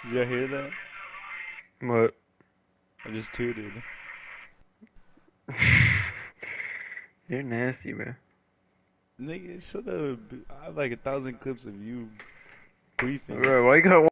Did y'all hear that? What? I just tooted. You're nasty, bro. Nigga, shut up. I have like 1,000 clips of you queefing. Bro, why you got